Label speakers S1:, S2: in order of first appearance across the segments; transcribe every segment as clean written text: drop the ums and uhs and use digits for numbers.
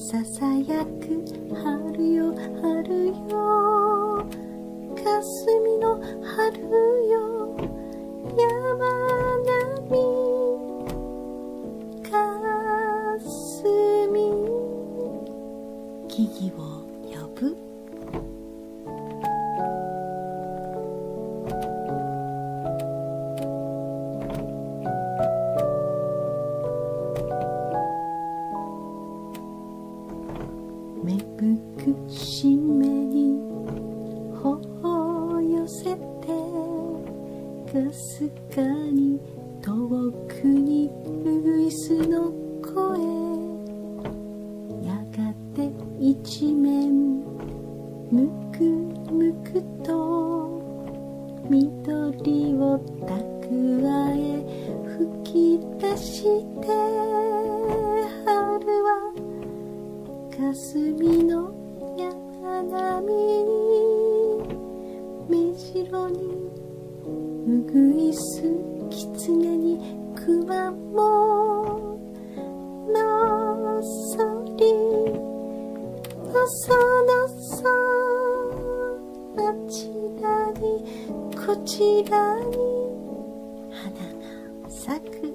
S1: ささやく春よ春よ、霞の春よ、山並霞、木々を呼ぶ。芽吹くしめに頬を寄せて、かすかに遠くにウグイスの声、やがて一面むくむくと緑を蓄え吹き出して、春は霞の山並み、目白にウグイス、キツネにクマものそりのそのそ、あちらにこちらに花が咲く。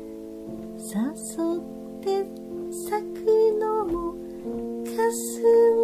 S1: 誘って咲くのも霞